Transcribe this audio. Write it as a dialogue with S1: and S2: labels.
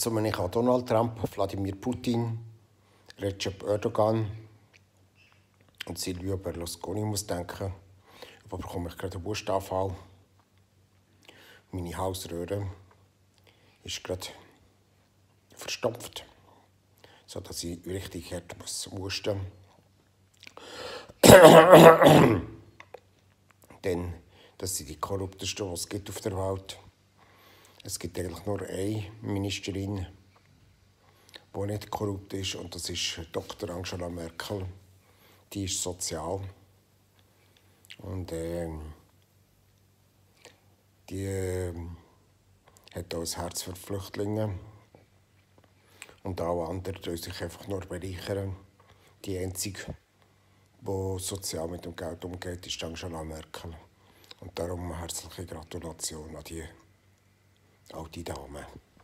S1: Also wenn ich an Donald Trump, Wladimir Putin, Recep Erdogan und Silvio Berlusconi muss denken, bekomme ich gerade einen Wustanfall. Meine Hausröhre ist gerade verstopft, sodass ich richtig hart husten muss. Denn das sind die korruptesten, die es gibt auf der Welt. Es gibt eigentlich nur eine Ministerin, die nicht korrupt ist, und das ist Dr. Angela Merkel. Die ist sozial. Und die hat auch ein Herz für Flüchtlinge. Und alle anderen tun sich einfach nur bereichern. Die einzige, die sozial mit dem Geld umgeht, ist Angela Merkel. Und darum herzliche Gratulation an die alte Dame.